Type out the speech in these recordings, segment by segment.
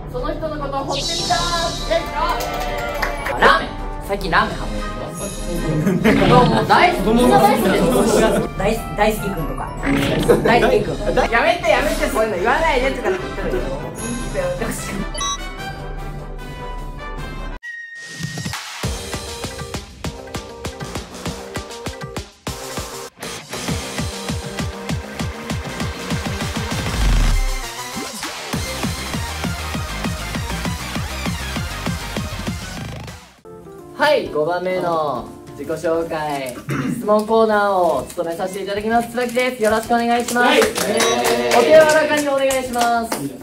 その人のことを掘ってみたラーメン、最近ラーメンハマってる。もう大好き、みんな大好きです。 大好きくんとか大好きくんやめてそういうの言わないでとかって言ってるけど、はい、5番目の自己紹介質問コーナーを務めさせていただきます。椿です。よろしくお願いします。お手柔らかにお願いします。 じ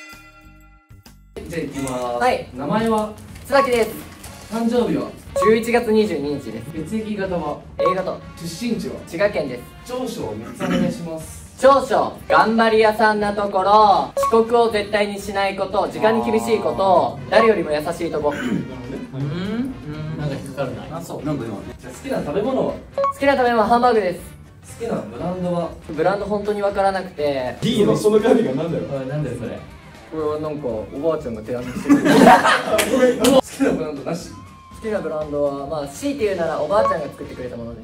ゃあいきます。 はい、 名前は？ 椿です。 誕生日は 11月22日です。 血液型は？ A 型。 出身地は？ 滋賀県です。 長所を3つお願いします。 長所、頑張り屋さんなところ、遅刻を絶対にしないこと、時間に厳しいこと、誰よりも優しいとこ。 なんか引っかかるな。 あ、そう。 なんか今ね。じゃあ好きな食べ物は？ 好きな食べ物はハンバーグです。 好きなブランドは？ ブランド本当にわからなくて、 その紙がなんだよ。なんだよそれ。 これはなんかおばあちゃんが手編みしてる。 好きなブランドなし？ 好きなブランドは、まあ強いて言うならおばあちゃんが作ってくれたものです。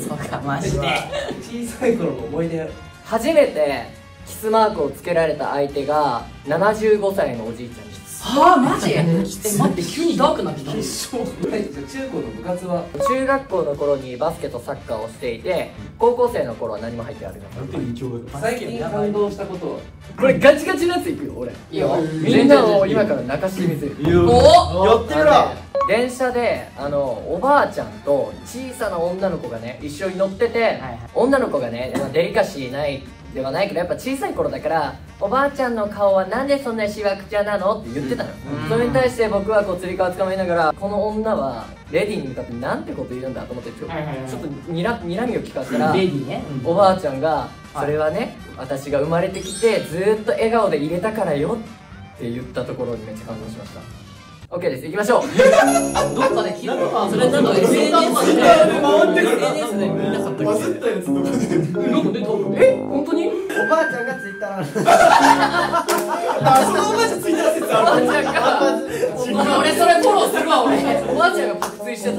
そうか、マジで。 小さい頃の思い出。 初めてキスマークをつけられた相手が75歳のおじいちゃんです。 はあ、マジ？待って、急にダークになってきた。 はい、じゃあ中高の部活は？ 中学校の頃にバスケとサッカーをしていて、高校生の頃は何も入ってありません。 最近感動したことは？ これガチガチのやついくよ、俺。いいよ。みんなを今から泣かしてみせる。 おやってるな。 電車でおばあちゃんと小さな女の子がね一緒に乗ってて、女の子がねデリカシーないではないけどやっぱ小さい頃だから「おばあちゃんの顔はなんでそんなしわくちゃなの?」って言ってたの。それに対して僕はこうつり革つかまえながら、この女はレディーに向かってなんてこと言うんだと思ってちょっとにらみを聞かせたら、 レディね。 おばあちゃんが「それはね私が生まれてきてずーっと笑顔で入れたからよ」って言ったところにめっちゃ感動しました。OK です、行きましょう。 どっかで聞いたのか。それなんか SNS でみんな買ったバズったやつどこで？ 本当に？ おばあちゃんがツイッターなんです。 そのおばあちゃんツイッター説おばあちゃんが俺それフォローするわ。俺おばあちゃんが爆睡してた。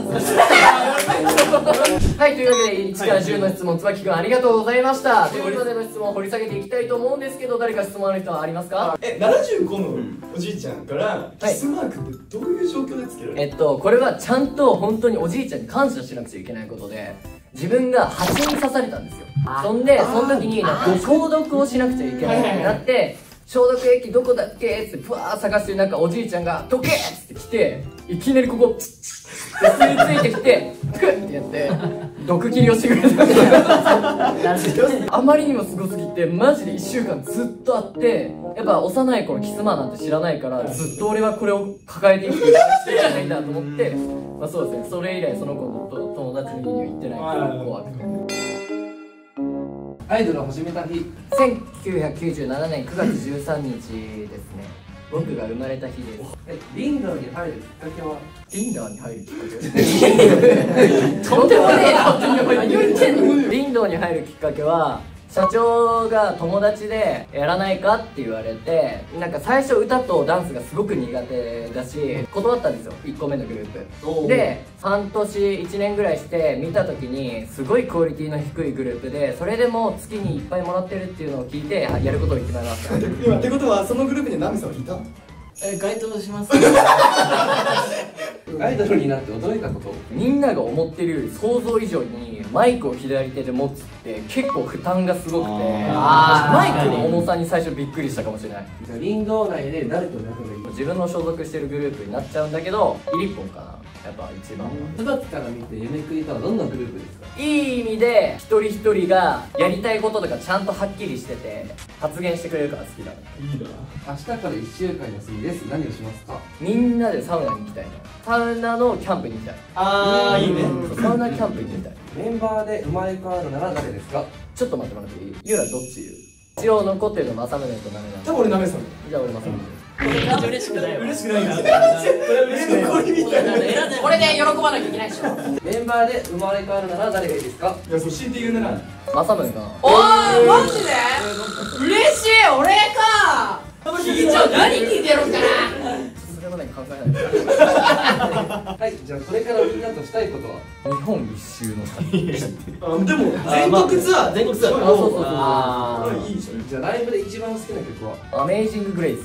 はい、というわけで1から10の質問、椿くんありがとうございました。ということでの質問を掘り下げていきたいと思うんですけど、誰か質問ある人はありますか ？75のおじいちゃんからキスマークってどういう状況でつけられる？ これはちゃんと本当におじいちゃんに感謝しなくちゃいけないことで、自分が蜂に刺されたんですよ。そんでその時になんか消毒をしなくちゃいけないってなって、消毒液どこだっけってふわー探してる中、おじいちゃんが「どけ!」って来て、いきなりここ吸い付いてきてクッってやって毒切りをしてくれたんですよ。あまりにもすごすぎてマジで1週間ずっとあって、やっぱ幼い頃キスマなんて知らないから、ずっと俺はこれを抱えて生きていかなきゃいけないんだと思って、まあそうですね、それ以来その子と友達の家には行ってないから怖くて。 アイドルを始めた日。 1997年9月13日ですね。僕が生まれた日です。 リンダーに入るきっかけは？ リンダーに入るきっかけとんでもねえな。何言ってんの。リンドーに入るきっかけは、社長が友達でやらないかって言われて、なんか最初歌とダンスがすごく苦手だし断ったんですよ、1個目のグループで。半年1年ぐらいして見た時にすごいクオリティの低いグループで、それでも月にいっぱいもらってるっていうのを聞いてやることを決めました。 今ってことはそのグループでナミさんを引いた？ 該当します。 アイドルになって驚いたこと？ みんなが思ってるより想像以上にマイクを左手で持つって結構負担がすごくて、マイクの重さに最初びっくりしたかもしれない。 じゃあリンドー内で誰と仲がいい？ 自分の所属してるグループになっちゃうんだけど、イリッポンかな、やっぱ一番は。 椿から見て夢くりとはどんなグループですか？ いい意味で一人一人がやりたいこととかちゃんとはっきりしてて発言してくれるから好きだな。 いいな。 明日から1週間休みです。何をしますか？ みんなでサウナに行きたいの。サウナのキャンプに行きたい。 あーいいね。 サウナキャンプに行きたい。 メンバーで生まれ変わるなら誰ですか？ ちょっと待ってもらっていい？ユーラどっち言う？一応残ってるの正宗とナメなんで。 多分俺ナメさん。 じゃあ俺正宗。 嬉しくないわ。 嬉しくないな。これ嬉しくない。 これで喜ばなきゃいけないでしょ。 メンバーで生まれ変わるなら誰がいいですか？ いや、そう強いて言うなら正宗かな。 おー、マジで嬉しい。俺か。じゃあ何聞いてんやろうかな。 それまでに考えないはいじゃあこれからみんなとしたいことは？ 日本一周の旅でも全国ツアー全国ツアー。 あそうそうそうあーいいじゃん。 じゃあライブで一番好きな曲は？ アメイジング・グレイス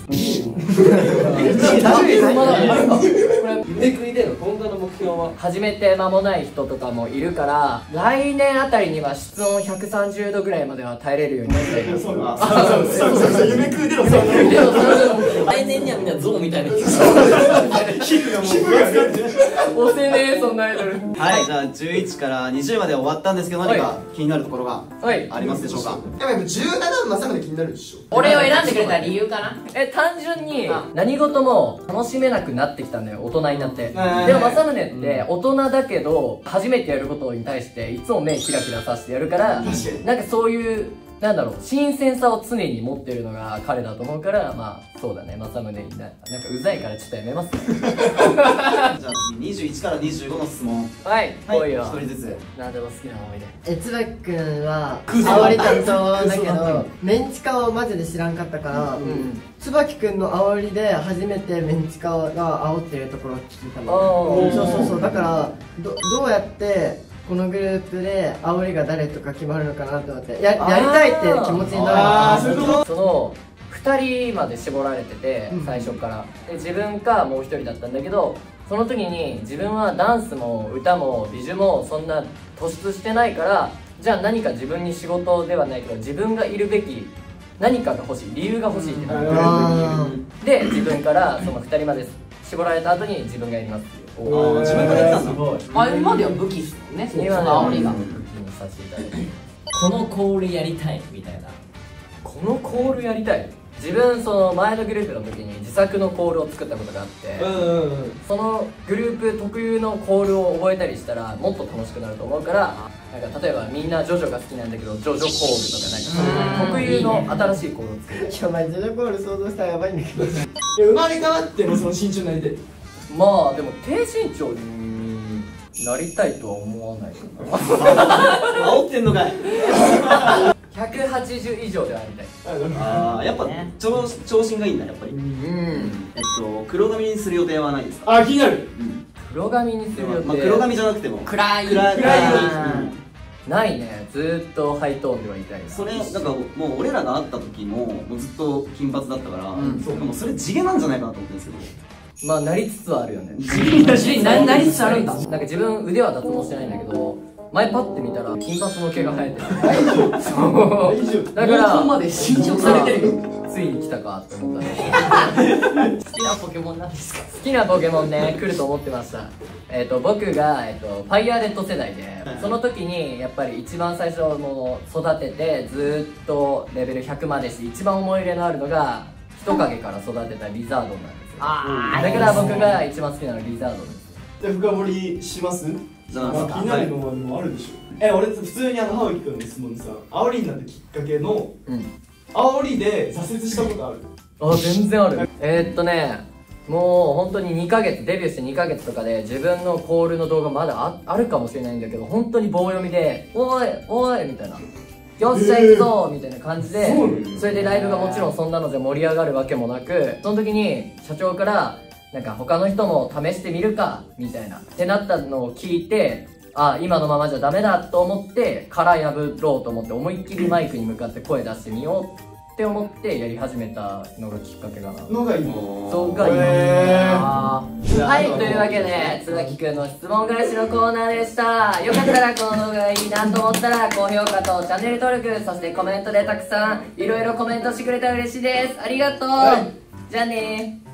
夢くりでの今後の目標は？ 始めて間もない人とかもいるから来年あたりには室温130度ぐらいまでは耐えれるようになりたいです。 そう夢食うでのそう来年にはみんなゾウみたいな。 皮膚がもう分厚くなって押せねえそんなアイドル。 はい、じゃあ11から20まで終わったんですけど、何か気になるところがはいありますでしょうか。 やっぱ17まさかで気になるでしょ。 俺を選んでくれた理由かな。 単純に何事も楽しめなくなってきたんだよ大人になって。でも政宗って大人だけど初めてやることに対していつも目キラキラさせてやるからなんかそういうなんだろう新鮮さを常に持ってるのが彼だと思うからまあそうだね政宗になんかうざいからちょっとやめますね。 じゃあ次21から25の質問。 はいはい、 来いよ。 1人ずつ。 何でも好きな思い出。 つばきくんは煽り担当だけどメンチカをマジで知らんかったからつばきくんの煽りで初めてメンチカが煽ってるところを聞いたの。そうだからどうやってこのグループで煽りが誰とか決まるのかなと思ってやりたいって気持ちになるのかな。 その2人まで絞られてて最初からで自分かもう1人だったんだけどその時に自分はダンスも歌も美術もそんな突出してないからじゃあ何か自分に仕事ではないけど自分がいるべき何かが欲しい理由が欲しいってなってで自分からその2人まで絞られた後に自分がやりますっていう。 自分から言ったんだ。 あ、今までは武器っすもんね。その今煽りが。 武器にさせていただいてこのコールやりたいみたいな。 このコールやりたい。自分その前のグループの時に自作のコールを作ったことがあってそのグループ特有のコールを覚えたりしたらもっと楽しくなると思うからなんか例えばみんなジョジョが好きなんだけどジョジョコールとかなんか特有の新しいコールを作る。 いやお前ジョジョコール想像したらやばいんだけど生まれ変わってもその身長になりたい。 まあでも低身長になりたいとは思わないか煽ってんのかい。 な。180以上でありたい。 ああ、やっぱ長身がいいんだ、やっぱり。黒髪にする予定はないですか。 あ、気になる。 黒髪にする予定、 まあ黒髪じゃなくても暗いないね。ずーっとハイトーンではいたいな。 それなんかもう俺らが会った時もずっと金髪だったから、 そうでもそれ地毛なんじゃないかなと思ってるんですけど。 まあなりつつはあるよね。 なりつつあるんだ。 なんか自分腕は脱毛してないんだけど前パッて見たら金髪の毛が生えてる。そうだからここまで新調されてる。 ついに来たかって思ったね。 好きなポケモンなんですか。 好きなポケモンね来ると思ってました。僕が、ファイヤーレッド世代でその時にやっぱり一番最初もう育ててずーっとレベル100までして一番思い入れのあるのが人影から育てたリザードンなんですよ。だから僕が一番好きなのはリザードンです。 じゃあ深掘りします？ じゃあ気になるのもあるでしょ。俺普通にハウキ君の質問でさ、煽りになったきっかけの煽りで挫折したことある？ あ、全然ある。もう本当に2ヶ月デビューして2ヶ月とかで自分のコールの動画まだあるかもしれないんだけど本当に棒読みで「おいおい」みたいな「よっしゃ行くぞ」みたいな感じでそれでライブがもちろんそんなのじゃ盛り上がるわけもなくその時に社長からなんか他の人も試してみるかみたいなってなったのを聞いてあ今のままじゃダメだと思って殻破ろうと思って思いっきりマイクに向かって声出してみようって思ってやり始めたのがきっかけかな。 のがいい。 そうがいい。はい、というわけで椿くんの質問返しのコーナーでした。よかったらこの動画がいいなと思ったら高評価とチャンネル登録そしてコメントでたくさんいろいろコメントしてくれたら嬉しいです。ありがとう、じゃあねー。